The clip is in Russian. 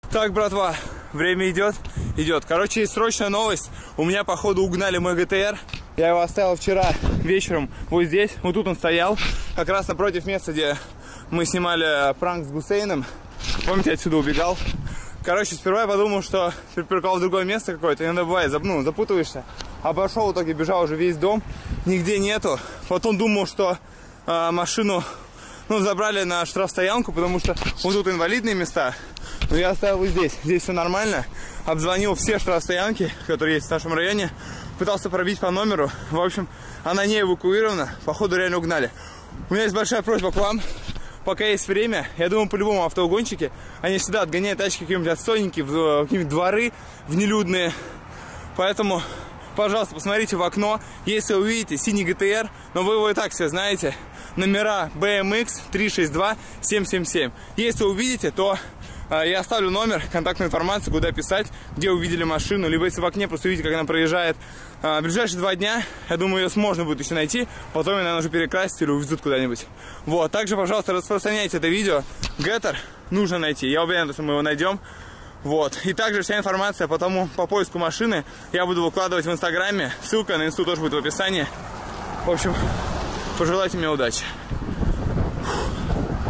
Так, братва, время идет. Короче, есть срочная новость. У меня, походу, угнали мой ГТР. Я его оставил вчера вечером вот здесь. Вот тут он стоял. Как раз напротив места, где мы снимали пранк с Гусейном. Помните, отсюда убегал. Короче, сперва я подумал, что припарковал в другое место какое-то. Иногда бывает, запутываешься. Обошел, в итоге бежал уже весь дом. Нигде нету. Потом думал, что машину забрали на штрафстоянку, потому что вот тут инвалидные места. Но я оставил вот здесь. Здесь все нормально. Обзвонил все штрафстоянки, которые есть в нашем районе. Пытался пробить по номеру. В общем, она не эвакуирована. Походу, реально угнали. У меня есть большая просьба к вам. Пока есть время, я думаю, по-любому автоугонщики, они всегда отгоняют тачки какие-нибудь отстойники в какие-нибудь дворы, в нелюдные. Поэтому, пожалуйста, посмотрите в окно. Если увидите синий ГТР, но вы его и так все знаете, номера BMX 362 777. Если увидите, то я оставлю номер, контактную информацию, куда писать, где увидели машину. Либо если в окне просто увидите, как она проезжает. В ближайшие 2 дня, я думаю, ее можно будет еще найти. Потом ее, наверное, уже перекрасить или увезут куда-нибудь. Вот, также, пожалуйста, распространяйте это видео. Геттер нужно найти. Я уверен, что мы его найдем. Вот. И также вся информация по поиску машины я буду выкладывать в Инстаграме. Ссылка на инсту тоже будет в описании. В общем, пожелайте мне удачи.